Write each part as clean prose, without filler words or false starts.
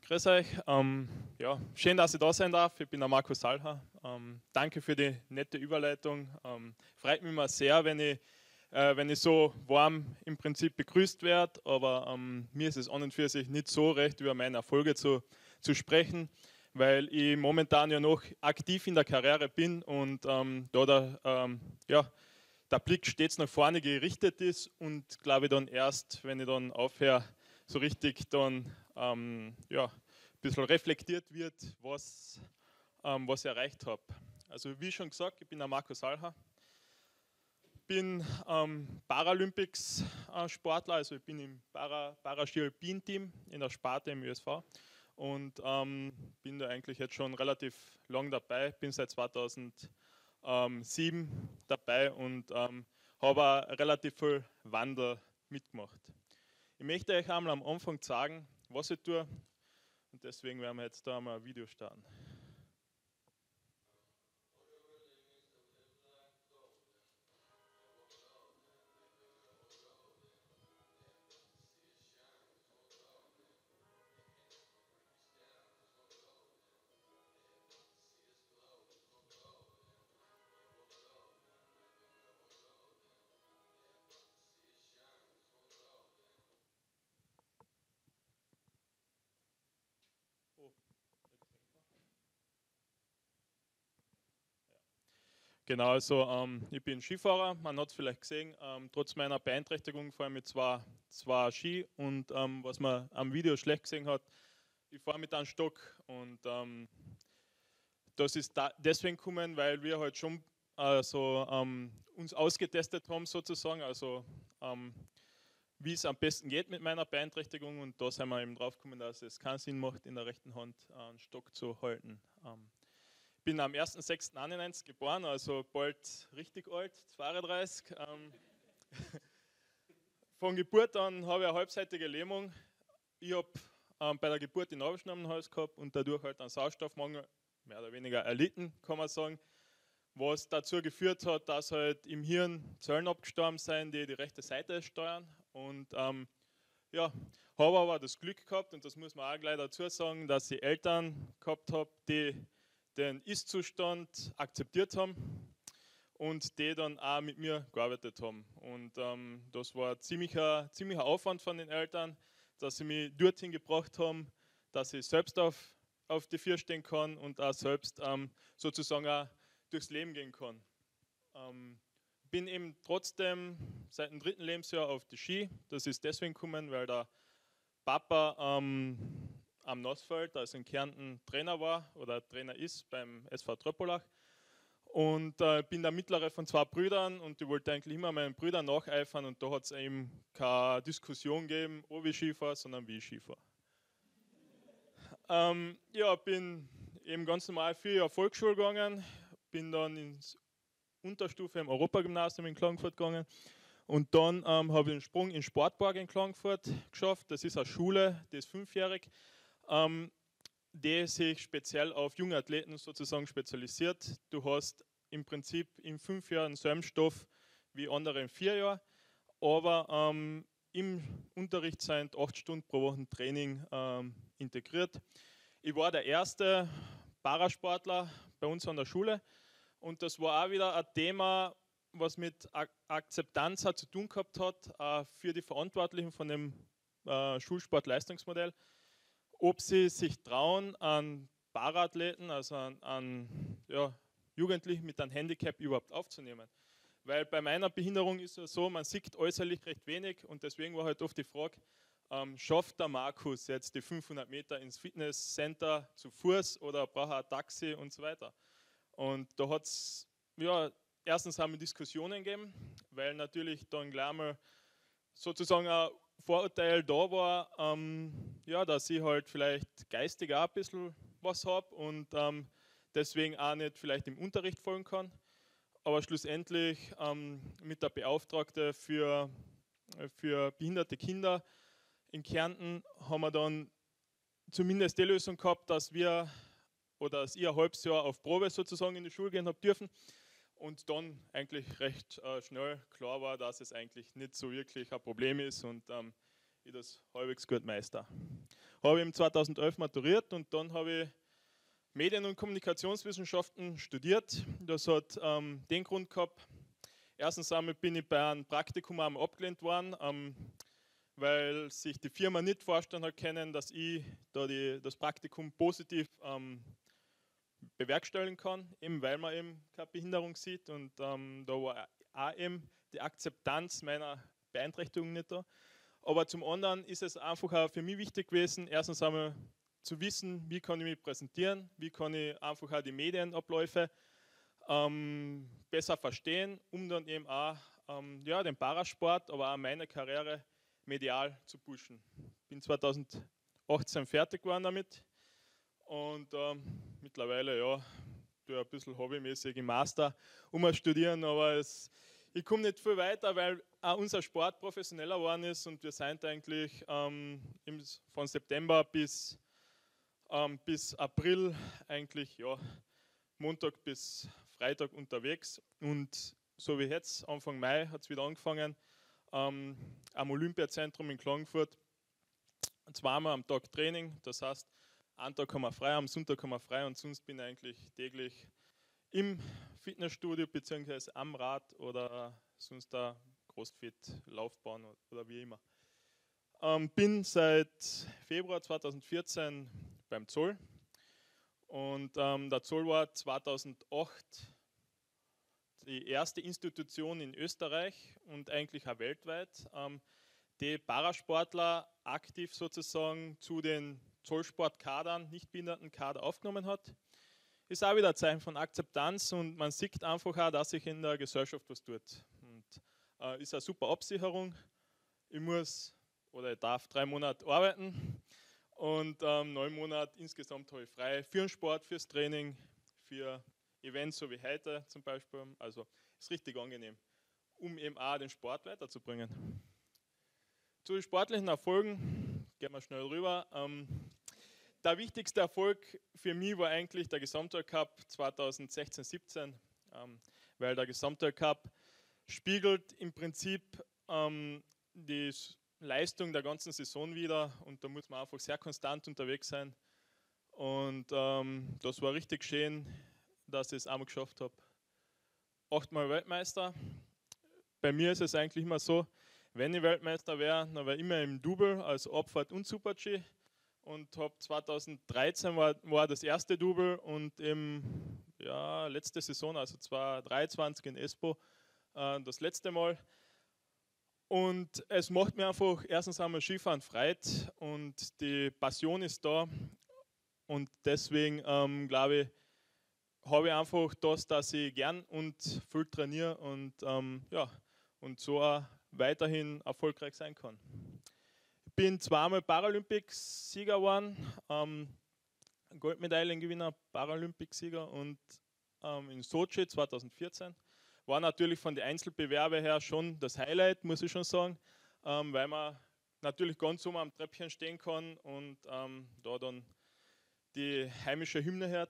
Grüß euch. Ja, schön, dass ich da sein darf. Ich bin der Markus Salha. Danke für die nette Überleitung. Freut mich immer sehr, wenn ich so warm im Prinzip begrüßt werde. Aber mir ist es an und für sich nicht so recht, über meine Erfolge zu sprechen, weil ich momentan ja noch aktiv in der Karriere bin und ja, der Blick stets nach vorne gerichtet ist und glaube ich dann erst, wenn ich dann aufhöre, so richtig dann ja, ein bisschen reflektiert wird, was ich erreicht habe. Also wie schon gesagt, ich bin der Markus Salha, bin Paralympics-Sportler, also ich bin im Paraski-Alpin-Team in der Sparte im ÖSV und bin da eigentlich jetzt schon relativ lang dabei, bin seit 2007 dabei und habe relativ viel Wandel mitgemacht. Ich möchte euch einmal am Anfang sagen, was ich tue und deswegen werden wir jetzt da mal ein Video starten. Genau, also ich bin Skifahrer, man hat es vielleicht gesehen, trotz meiner Beeinträchtigung fahre ich mit zwei Ski und was man am Video schlecht gesehen hat, ich fahre mit einem Stock und das ist deswegen gekommen, weil wir halt schon uns ausgetestet haben sozusagen, also wie es am besten geht mit meiner Beeinträchtigung und da sind wir eben drauf gekommen, dass es keinen Sinn macht, in der rechten Hand einen Stock zu halten. Bin am 1.6.91 geboren, also bald richtig alt, 32. Von Geburt an habe ich eine halbseitige Lähmung. Ich habe bei der Geburt den Nabelschnur am Hals gehabt und dadurch halt einen Sauerstoffmangel, mehr oder weniger erlitten, kann man sagen, was dazu geführt hat, dass halt im Hirn Zellen abgestorben sind, die rechte Seite steuern. Und ja, habe aber das Glück gehabt, und das muss man auch gleich dazu sagen, dass ich Eltern gehabt habe, die den Ist-Zustand akzeptiert haben und die dann auch mit mir gearbeitet haben. Und das war ziemlicher Aufwand von den Eltern, dass sie mich dorthin gebracht haben, dass ich selbst auf die Vier stehen kann und auch selbst sozusagen auch durchs Leben gehen kann. Bin eben trotzdem seit dem 3. Lebensjahr auf die Ski. Das ist deswegen gekommen, weil der Papa am Nassfeld, also in Kärnten, Trainer war oder Trainer ist beim SV Tröppelach. Und bin der mittlere von zwei Brüdern und ich wollte eigentlich immer meinen Brüdern nacheifern und da hat es eben keine Diskussion gegeben, ob ich Skifahre, sondern wie ich Skifahre. Ja, bin eben ganz normal 4 Jahre Volksschule gegangen, bin dann ins Unterstufe im Europagymnasium in Klagenfurt gegangen. Und dann habe ich einen Sprung in Sportpark in Klagenfurt geschafft. Das ist eine Schule, die ist 5-jährig, die sich speziell auf junge Athleten sozusagen spezialisiert. Du hast im Prinzip in 5 Jahren denselben Stoff wie andere in 4 Jahren, aber im Unterricht sind 8 Stunden pro Woche Training integriert. Ich war der erste Parasportler bei uns an der Schule und das war auch wieder ein Thema, was mit Akzeptanz zu tun gehabt hat für die Verantwortlichen von dem Schulsportleistungsmodell, ob sie sich trauen, an Paraathleten, also an Jugendlichen mit einem Handicap überhaupt aufzunehmen. Weil bei meiner Behinderung ist es so, man sieht äußerlich recht wenig und deswegen war halt oft die Frage, schafft der Markus jetzt die 500 Meter ins Fitnesscenter zu Fuß oder braucht er ein Taxi und so weiter. Und da hat es, ja, erstens haben wir Diskussionen gegeben, weil natürlich dann gleich mal sozusagen ein Vorurteil da war, ja, dass ich halt vielleicht geistig auch ein bisschen was habe und deswegen auch nicht vielleicht im Unterricht folgen kann. Aber schlussendlich mit der Beauftragte für behinderte Kinder in Kärnten haben wir dann zumindest die Lösung gehabt, dass wir oder dass ich ein halbes Jahr auf Probe sozusagen in die Schule gehen habe dürfen und dann eigentlich recht schnell klar war, dass es eigentlich nicht so wirklich ein Problem ist und ich das halbwegs gut meister. habe ich 2011 maturiert und dann habe ich Medien- und Kommunikationswissenschaften studiert. Das hat den Grund gehabt, erstens einmal bin ich bei einem Praktikum abgelehnt worden, weil sich die Firma nicht vorstellen hat können, dass ich da das Praktikum positiv bewerkstelligen kann, eben weil man eben keine Behinderung sieht und da war auch eben die Akzeptanz meiner Beeinträchtigung nicht da. Aber zum anderen ist es einfach auch für mich wichtig gewesen, erstens einmal zu wissen, wie kann ich mich präsentieren, wie kann ich einfach auch die Medienabläufe besser verstehen, um dann eben auch ja, den Parasport, aber auch meine Karriere medial zu pushen. Bin 2018 fertig geworden damit und mittlerweile ja, tue ein bisschen hobbymäßig im Master studieren, aber ich komme nicht viel weiter, weil auch unser Sport professioneller geworden ist und wir sind eigentlich von September bis April eigentlich ja, Montag bis Freitag unterwegs und so wie jetzt, Anfang Mai hat es wieder angefangen, am Olympiazentrum in Klagenfurt, zweimal am Tag Training, das heißt, einen Tag haben wir frei, am Sonntag haben wir frei und sonst bin ich eigentlich täglich im Fitnessstudio bzw. am Rad oder sonst da Crossfit, Laufbahn oder wie immer. Bin seit Februar 2014 beim Zoll und der Zoll war 2008 die erste Institution in Österreich und eigentlich auch weltweit, die Parasportler aktiv sozusagen zu den Zollsportkadern, Nichtbehindertenkader aufgenommen hat. Ist auch wieder ein Zeichen von Akzeptanz und man sieht einfach auch, dass sich in der Gesellschaft was tut. Und ist eine super Absicherung. Ich muss oder ich darf 3 Monate arbeiten und 9 Monate insgesamt habe ich frei für den Sport, fürs Training, für Events so wie heute zum Beispiel. Also ist richtig angenehm, um eben auch den Sport weiterzubringen. Zu den sportlichen Erfolgen gehen wir schnell rüber. Der wichtigste Erfolg für mich war eigentlich der Gesamtweltcup 2016-17, weil der Gesamtweltcup spiegelt im Prinzip die Leistung der ganzen Saison wieder und da muss man einfach sehr konstant unterwegs sein. Und das war richtig schön, dass ich es einmal geschafft habe. 8-mal Weltmeister. Bei mir ist es eigentlich immer so, wenn ich Weltmeister wäre, dann wäre ich immer im Double, also Abfahrt und Super-G. Und 2013 war das erste Double und ja, letzte Saison, also 2023 in Espoo, das letzte Mal. Und es macht mir einfach erstens einmal Skifahren Freude und die Passion ist da. Und deswegen glaube ich, habe ich einfach das, dass ich gern und viel trainiere und ja, und so auch weiterhin erfolgreich sein kann. Ich bin 2-mal Paralympics-Sieger geworden, Goldmedaillengewinner, Paralympics-Sieger und in Sochi 2014. War natürlich von den Einzelbewerben her schon das Highlight, muss ich schon sagen, weil man natürlich ganz oben am Treppchen stehen kann und da dann die heimische Hymne hört.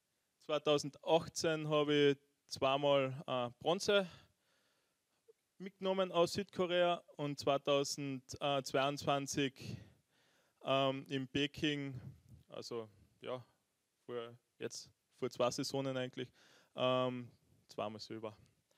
2018 habe ich 2-mal Bronze mitgenommen aus Südkorea und 2022 in Peking, also ja, vor 2 Saisonen eigentlich, 2-mal Silber.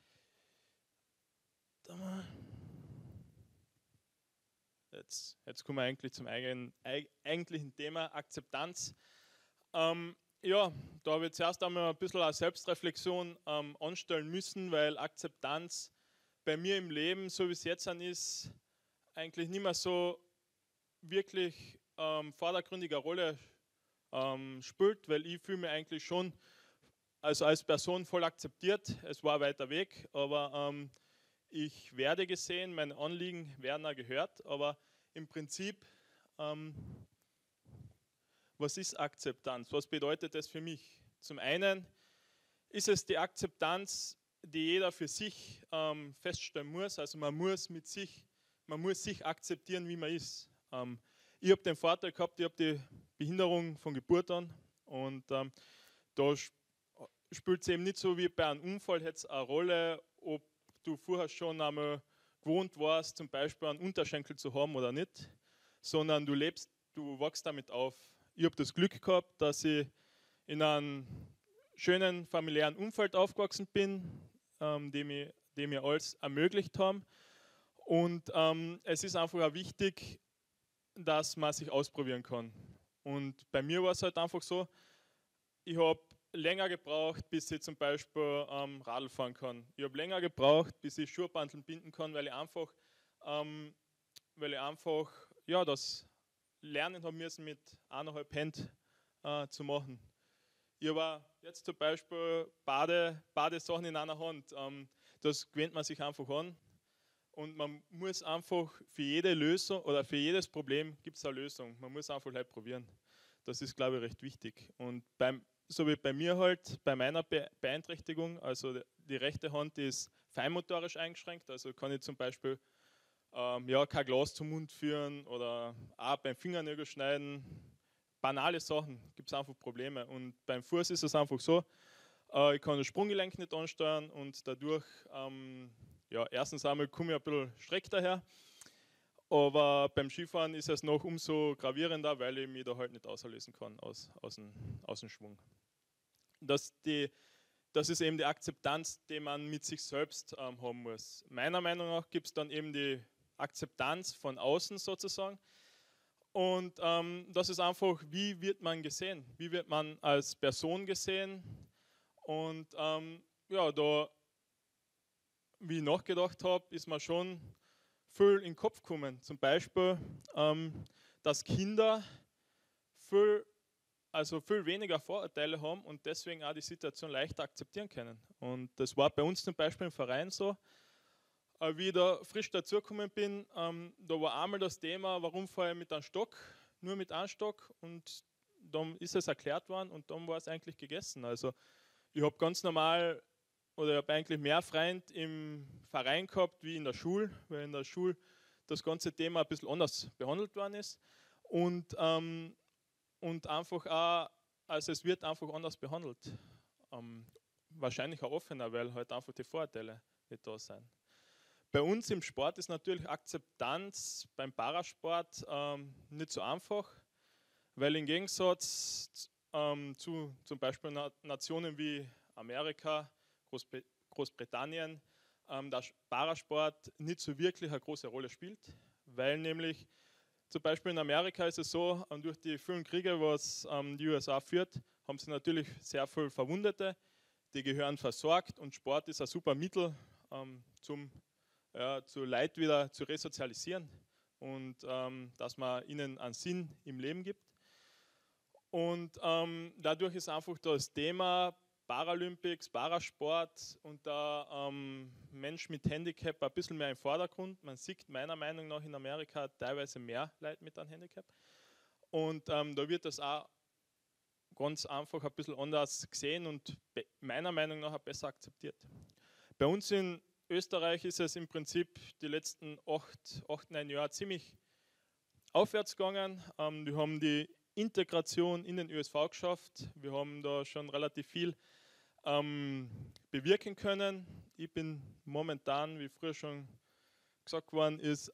Jetzt kommen wir eigentlich zum eigentlichen Thema, Akzeptanz. Ja, da habe ich zuerst einmal ein bisschen eine Selbstreflexion anstellen müssen, weil Akzeptanz bei mir im Leben, so wie es jetzt ist, eigentlich nicht mehr so wirklich vordergründige Rolle spielt, weil ich fühle mich eigentlich schon als Person voll akzeptiert. Es war ein weiter Weg, aber ich werde gesehen, meine Anliegen werden auch gehört, aber im Prinzip, was ist Akzeptanz? Was bedeutet das für mich? Zum einen ist es die Akzeptanz, die jeder für sich feststellen muss. Also man muss sich akzeptieren, wie man ist. Ich habe den Vorteil gehabt, ich habe die Behinderung von Geburt an und da spielt es eben nicht so wie bei einem Unfall jetzt eine Rolle, ob du vorher schon einmal gewohnt warst, zum Beispiel einen Unterschenkel zu haben oder nicht, sondern du lebst du wachst damit auf. Ich habe das Glück gehabt, dass ich in einem schönen familiären Umfeld aufgewachsen bin, die mir alles ermöglicht haben. Und es ist einfach auch wichtig, dass man sich ausprobieren kann. Und bei mir war es halt einfach so, ich habe länger gebraucht, bis ich zum Beispiel Radl fahren kann. Ich habe länger gebraucht, bis ich Schuhbandeln binden kann, weil ich einfach ja, das lernen habe müssen, mit 1,5 Händen zu machen. Ich habe jetzt zum Beispiel Badesachen in einer Hand. Das gewöhnt man sich einfach an. Und man muss einfach für jede Lösung oder für jedes Problem gibt es eine Lösung. Man muss einfach halt probieren. Das ist, glaube ich, recht wichtig. Und so wie bei mir halt, bei meiner Beeinträchtigung, also die rechte Hand ist feinmotorisch eingeschränkt, also kann ich zum Beispiel ja, kein Glas zum Mund führen oder auch beim Fingernägel schneiden. Banale Sachen, gibt es einfach Probleme. Und beim Fuß ist es einfach so, ich kann das Sprunggelenk nicht ansteuern und dadurch, ja, erstens einmal komme ich ein bisschen schräg daher, aber beim Skifahren ist es noch umso gravierender, weil ich mich da halt nicht auslösen kann aus dem Schwung. Das ist eben die Akzeptanz, die man mit sich selbst haben muss. Meiner Meinung nach gibt es dann eben die Akzeptanz von außen sozusagen. Und das ist einfach, wie wird man gesehen? Wie wird man als Person gesehen? Und ja, da, wie ich nachgedacht habe, ist mir schon viel in den Kopf gekommen. Zum Beispiel, dass Kinder viel weniger Vorurteile haben und deswegen auch die Situation leichter akzeptieren können. Und das war bei uns zum Beispiel im Verein so. Wie ich da frisch dazugekommen bin, da war einmal das Thema, warum fahre ich mit einem Stock, nur mit einem Stock, und dann ist es erklärt worden und dann war es eigentlich gegessen. Also ich habe ganz normal, oder ich habe eigentlich mehr Freunde im Verein gehabt wie in der Schule, weil in der Schule das ganze Thema ein bisschen anders behandelt worden ist und einfach auch, also es wird einfach anders behandelt. Wahrscheinlich auch offener, weil halt einfach die Vorurteile nicht da sind. Bei uns im Sport ist natürlich Akzeptanz beim Parasport nicht so einfach, weil im Gegensatz zu zum Beispiel Nationen wie Amerika, Großbritannien, der Parasport nicht so wirklich eine große Rolle spielt, weil nämlich zum Beispiel in Amerika ist es so, durch die vielen Kriege, was die USA führt, haben sie natürlich sehr viele Verwundete, die gehören versorgt, und Sport ist ein super Mittel zu Leid wieder zu resozialisieren und dass man ihnen einen Sinn im Leben gibt. Und dadurch ist einfach das Thema Paralympics, Parasport und der Mensch mit Handicap ein bisschen mehr im Vordergrund. Man sieht meiner Meinung nach in Amerika teilweise mehr Leute mit einem Handicap. Und da wird das auch ganz einfach ein bisschen anders gesehen und meiner Meinung nach auch besser akzeptiert. Bei uns in Österreich ist es im Prinzip die letzten 9 Jahre ziemlich aufwärts gegangen. Wir haben die Integration in den ÖSV geschafft. Wir haben da schon relativ viel bewirken können. Ich bin momentan, wie früher schon gesagt worden ist,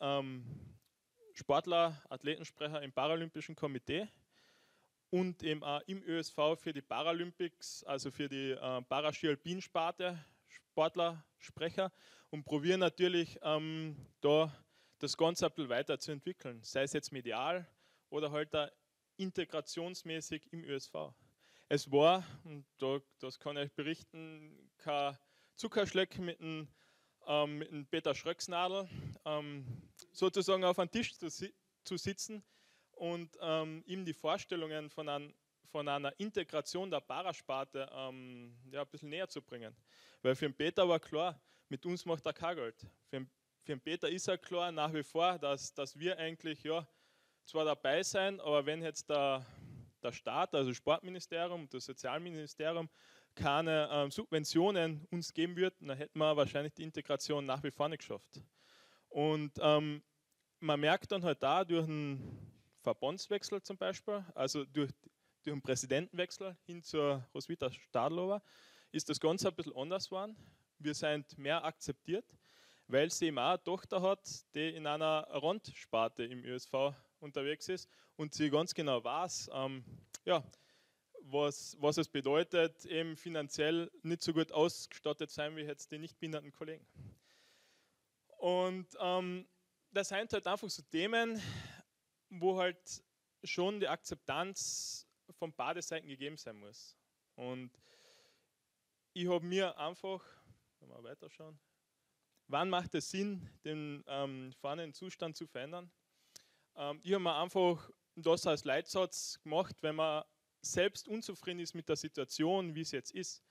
Sportler, Athletensprecher im Paralympischen Komitee und eben auch im ÖSV für die Paralympics, also für die Paraski-Alpin-Sparte, Sportlersprecher, und probieren natürlich da das Ganze ein bisschen weiterzuentwickeln, sei es jetzt medial oder halt da integrationsmäßig im ÖSV. Es war, und das kann ich euch berichten, kein Zuckerschlecken mit dem Peter Schröcksnadel, sozusagen auf einem Tisch zu sitzen und ihm die Vorstellungen von einer Integration der Parasparte ja, ein bisschen näher zu bringen. Weil für den Peter war klar, mit uns macht er kein Geld. Für den Peter ist ja klar nach wie vor, dass wir eigentlich ja zwar dabei sein, aber wenn jetzt der Staat, also das Sportministerium und das Sozialministerium, keine Subventionen uns geben würden, dann hätten wir wahrscheinlich die Integration nach wie vor nicht geschafft. Und man merkt dann halt da durch einen Verbandswechsel zum Beispiel, also durch den Präsidentenwechsel hin zur Roswitha Stadlova, ist das Ganze ein bisschen anders geworden. Wir sind mehr akzeptiert, weil sie eben auch eine Tochter hat, die in einer Randsparte im ÖSV unterwegs ist und sie ganz genau weiß, ja, was es bedeutet, eben finanziell nicht so gut ausgestattet sein wie jetzt die nicht behinderten Kollegen. Und das sind halt einfach so Themen, wo halt schon die Akzeptanz von beiden Seiten gegeben sein muss. Und ich habe mir einfach, wenn wir weiterschauen, wann macht es Sinn, den vorhandenen Zustand zu verändern? Ich habe mir einfach das als Leitsatz gemacht, wenn man selbst unzufrieden ist mit der Situation, wie es jetzt ist,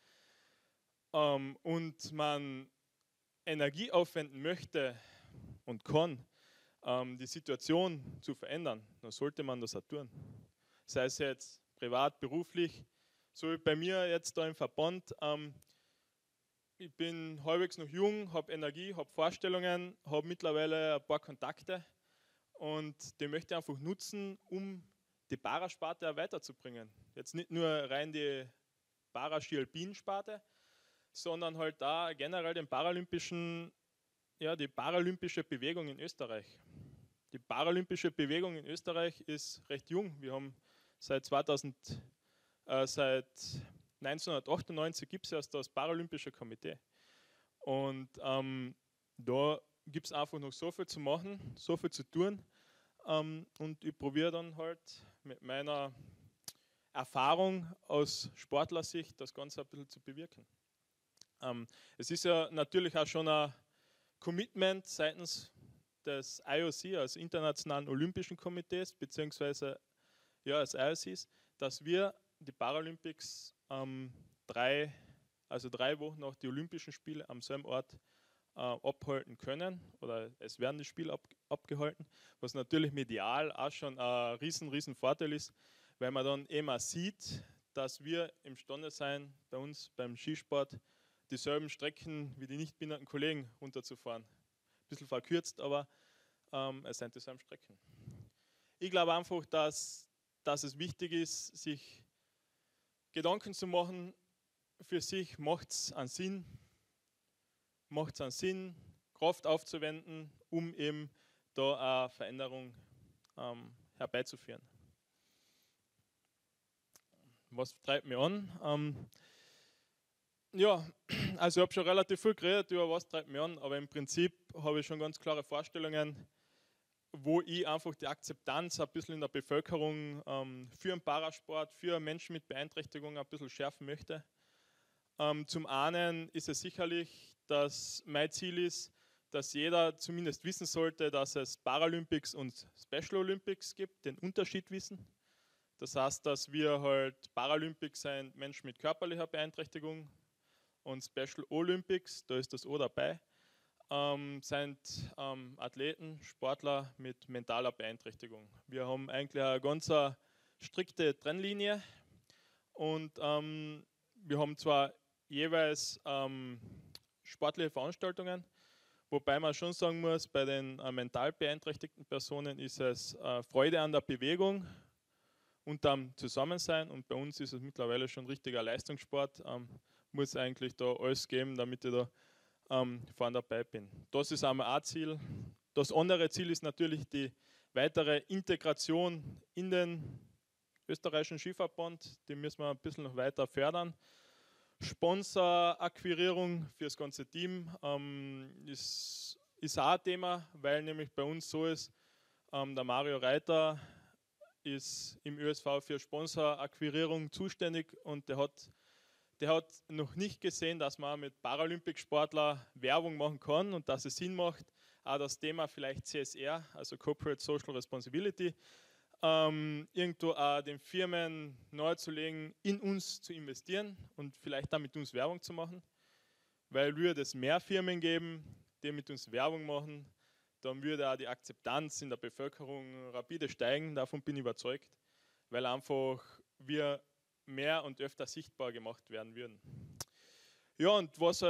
und man Energie aufwenden möchte und kann, die Situation zu verändern, dann sollte man das auch tun. Sei es jetzt privat, beruflich, so wie bei mir jetzt da im Verband. Ich bin halbwegs noch jung, habe Energie, habe Vorstellungen, habe mittlerweile ein paar Kontakte und die möchte ich einfach nutzen, um die Parasparte auch weiterzubringen. Jetzt nicht nur rein die Paraski-Alpin-Sparte, sondern halt da generell den paralympischen, ja, die paralympische Bewegung in Österreich. Die paralympische Bewegung in Österreich ist recht jung. Wir haben seit 1998 gibt es erst das Paralympische Komitee. Und da gibt es einfach noch so viel zu machen, so viel zu tun. Und ich probiere dann halt mit meiner Erfahrung aus Sportlersicht das Ganze ein bisschen zu bewirken. Es ist ja natürlich auch schon ein Commitment seitens des IOC, also Internationalen Olympischen Komitees, beziehungsweise ja, des IOCs, dass wir die Paralympics 3 Wochen nach den Olympischen Spielen am selben Ort abhalten können, oder es werden die Spiele abgehalten, was natürlich medial auch schon ein riesen Vorteil ist, weil man dann eben auch sieht, dass wir imstande sein, bei uns beim Skisport dieselben Strecken wie die nicht behinderten Kollegen runterzufahren. Ein bisschen verkürzt, aber es sind dieselben Strecken. Ich glaube einfach, dass es wichtig ist, sich Gedanken zu machen, für sich macht es einen Sinn, Kraft aufzuwenden, um eben da eine Veränderung herbeizuführen. Was treibt mich an? Ja, also ich habe schon relativ viel geredet über was treibt mich an, aber im Prinzip habe ich schon ganz klare Vorstellungen, wo ich einfach die Akzeptanz ein bisschen in der Bevölkerung für den Parasport, für Menschen mit Beeinträchtigungen ein bisschen schärfen möchte. Zum einen ist es sicherlich, dass mein Ziel ist, dass jeder zumindest wissen sollte, dass es Paralympics und Special Olympics gibt, den Unterschied wissen. Das heißt, dass wir halt Paralympics sind Menschen mit körperlicher Beeinträchtigung und Special Olympics, da ist das O dabei, sind Athleten, Sportler mit mentaler Beeinträchtigung. Wir haben eigentlich eine ganz strikte Trennlinie und wir haben zwar jeweils sportliche Veranstaltungen, wobei man schon sagen muss, bei den mental beeinträchtigten Personen ist es Freude an der Bewegung und am Zusammensein, und bei uns ist es mittlerweile schon richtiger Leistungssport, muss eigentlich da alles geben, damit ich da vorne dabei bin. Das ist einmal ein Ziel. Das andere Ziel ist natürlich die weitere Integration in den österreichischen Skiverband. Die müssen wir ein bisschen noch weiter fördern. Sponsorakquirierung für das ganze Team ist auch ein Thema, weil nämlich bei uns so ist, der Mario Reiter ist im ÖSV für Sponsorakquirierung zuständig und der hat noch nicht gesehen, dass man mit Paralympicsportler Werbung machen kann und dass es Sinn macht, auch das Thema vielleicht CSR, also Corporate Social Responsibility, irgendwo auch den Firmen nahezulegen, in uns zu investieren und vielleicht dann mit uns Werbung zu machen. Weil würde es mehr Firmen geben, die mit uns Werbung machen, dann würde auch die Akzeptanz in der Bevölkerung rapide steigen, davon bin ich überzeugt, weil einfach wir mehr und öfter sichtbar gemacht werden würden. Ja, und was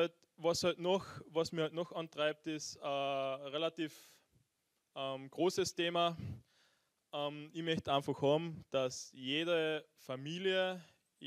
mir halt noch antreibt, ist ein relativ großes Thema. Ich möchte einfach haben, dass jede Familie,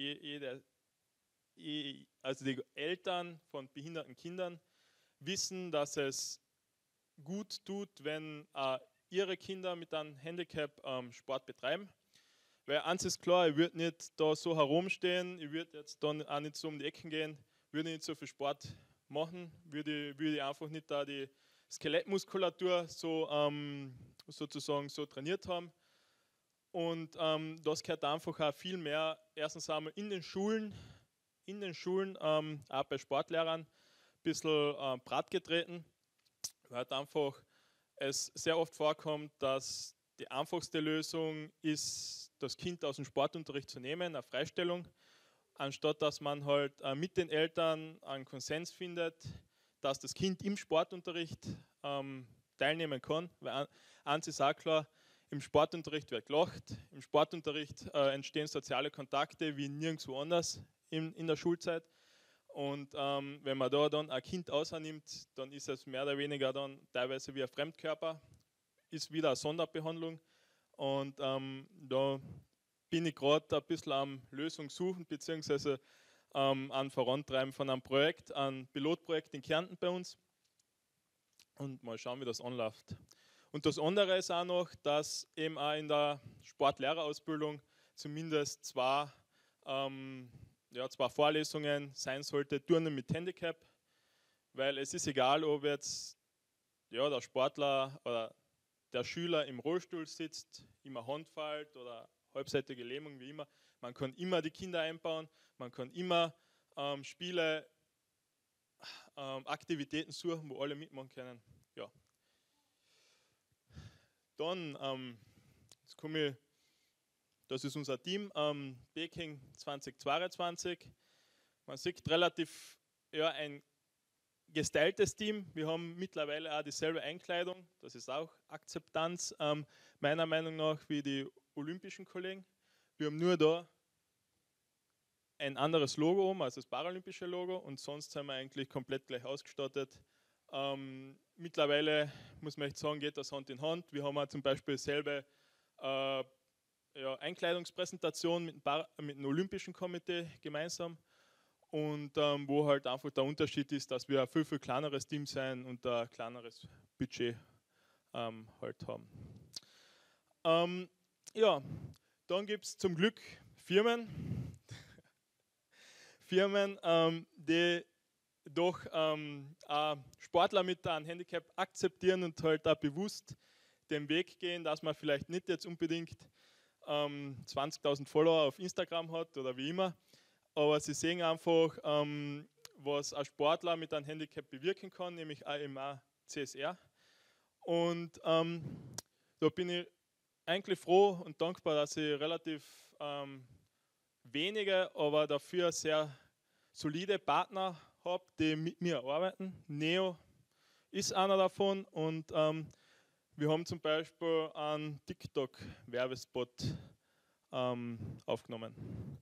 also die Eltern von behinderten Kindern, wissen, dass es gut tut, wenn ein ihre Kinder mit einem Handicap Sport betreiben. Weil eins ist klar, ich würde nicht da so herumstehen, ich würde jetzt dann auch nicht so um die Ecken gehen, würde nicht so viel Sport machen, würde ich einfach nicht da die Skelettmuskulatur so sozusagen so trainiert haben. Und das gehört einfach auch viel mehr, erstens einmal in den Schulen, auch bei Sportlehrern, ein bisschen breitgetreten, weil einfach es sehr oft vorkommt, dass die einfachste Lösung ist, das Kind aus dem Sportunterricht zu nehmen, eine Freistellung, anstatt dass man halt mit den Eltern einen Konsens findet, dass das Kind im Sportunterricht teilnehmen kann. Weil eins ist auch klar, im Sportunterricht wird gelacht, im Sportunterricht entstehen soziale Kontakte wie nirgendwo anders in der Schulzeit. Und wenn man da dann ein Kind außernimmt, dann ist es mehr oder weniger dann teilweise wie ein Fremdkörper, ist wieder eine Sonderbehandlung. Und da bin ich gerade ein bisschen am Lösung suchen, beziehungsweise an Vorantreiben von einem Projekt, ein Pilotprojekt in Kärnten bei uns. Und mal schauen, wie das anläuft. Und das andere ist auch noch, dass eben auch in der Sportlehrerausbildung zumindest zwei Vorlesungen sein sollte, Turnen mit Handicap, weil es ist egal, ob jetzt der Sportler oder der Schüler im Rollstuhl sitzt, immer Hand fällt oder halbseitige Lähmung, wie immer. Man kann immer die Kinder einbauen, man kann immer Spiele, Aktivitäten suchen, wo alle mitmachen können. Ja. Dann, jetzt komme ich, das ist unser Team, Peking 2022. Man sieht relativ ein gestyltes Team. Wir haben mittlerweile auch dieselbe Einkleidung, das ist auch Akzeptanz, meiner Meinung nach, wie die olympischen Kollegen. Wir haben nur da ein anderes Logo oben, als das paralympische Logo, und sonst sind wir eigentlich komplett gleich ausgestattet. Mittlerweile muss man echt sagen, geht das Hand in Hand. Wir haben auch zum Beispiel dieselbe Einkleidungspräsentation mit dem Olympischen Komitee gemeinsam. Und wo halt einfach der Unterschied ist, dass wir ein viel, viel kleineres Team sein und ein kleineres Budget halt haben. Dann gibt es zum Glück Firmen, die doch Sportler mit einem Handicap akzeptieren und halt auch bewusst den Weg gehen, dass man vielleicht nicht jetzt unbedingt 20.000 Follower auf Instagram hat oder wie immer, aber sie sehen einfach, was ein Sportler mit einem Handicap bewirken kann, nämlich AMA CSR. Und da bin ich eigentlich froh und dankbar, dass ich relativ wenige, aber dafür sehr solide Partner habe, die mit mir arbeiten. Neo ist einer davon und wir haben zum Beispiel einen TikTok-Werbespot aufgenommen.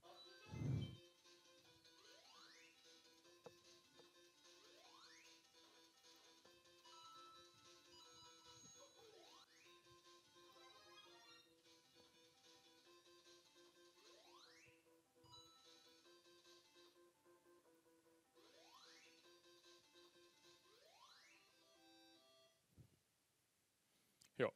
Ja.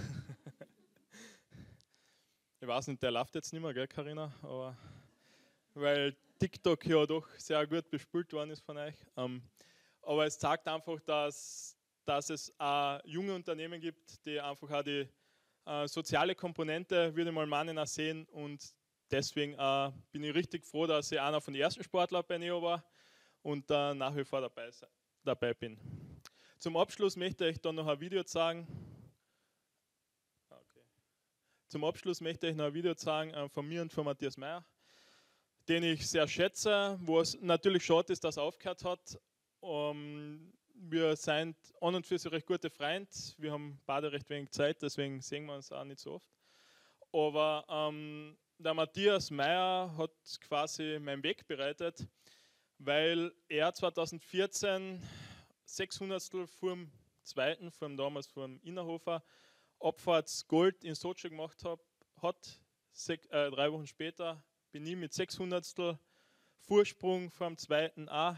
Ich weiß nicht, der läuft jetzt nicht mehr, gell, Carina? Aber weil TikTok ja doch sehr gut bespielt worden ist von euch. Aber es zeigt einfach, dass es auch junge Unternehmen gibt, die einfach auch die soziale Komponente, würde ich mal meinen, auch sehen. Und deswegen bin ich richtig froh, dass ich einer von den ersten Sportlern bei Neo war und nach wie vor dabei bin. Zum Abschluss möchte ich dann noch ein Video zeigen. Zum Abschluss möchte ich noch ein Video zeigen von mir und von Matthias Meyer, den ich sehr schätze, wo es natürlich schade ist, dass er aufgehört hat. Wir sind an und für sich recht gute Freunde. Wir haben beide recht wenig Zeit, deswegen sehen wir uns auch nicht so oft. Aber der Matthias Meyer hat quasi meinen Weg bereitet, weil er 2014 600stel vom Zweiten, damals vom Innerhofer, Abfahrtsgold in Sochi gemacht hat. 3 Wochen später bin ich mit 600stel Vorsprung vom Zweiten auch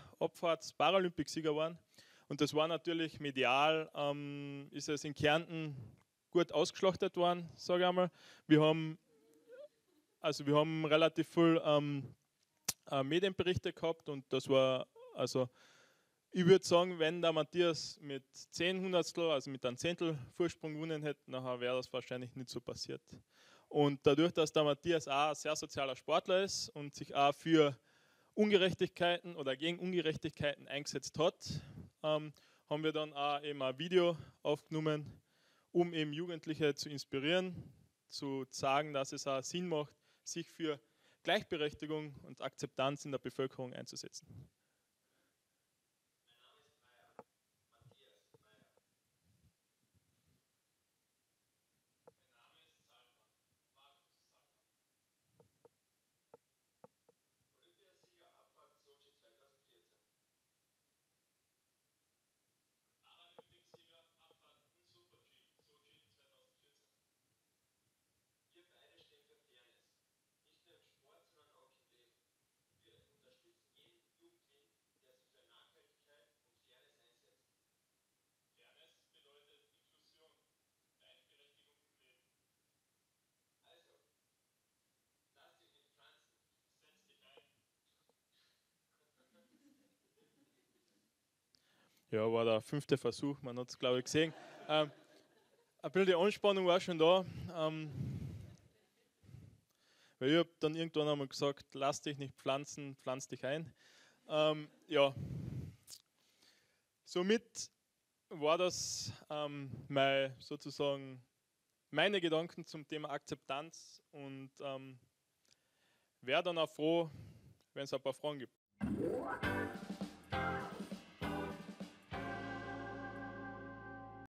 Abfahrts-Paralympicsieger geworden. Und das war natürlich medial, ist es in Kärnten gut ausgeschlachtet waren, sage ich einmal. Wir haben relativ viel Medienberichte gehabt und das war, also ich würde sagen, wenn der Matthias mit 10 Hundertstel, also mit einem Zehntel Vorsprung gewonnen hätte, nachher wäre das wahrscheinlich nicht so passiert. Und dadurch, dass der Matthias auch ein sehr sozialer Sportler ist und sich auch für Ungerechtigkeiten oder gegen Ungerechtigkeiten eingesetzt hat, haben wir dann auch eben ein Video aufgenommen, um eben Jugendliche zu inspirieren, zu sagen, dass es auch Sinn macht, sich für Gleichberechtigung und Akzeptanz in der Bevölkerung einzusetzen. Ja, war der 5. Versuch, man hat es glaube ich gesehen. Ein bisschen die Anspannung war schon da. Weil ich habe dann irgendwann einmal gesagt, lass dich nicht pflanzen, pflanz dich ein. Ja, somit war das sozusagen meine Gedanken zum Thema Akzeptanz und wäre dann auch froh, wenn es ein paar Fragen gibt.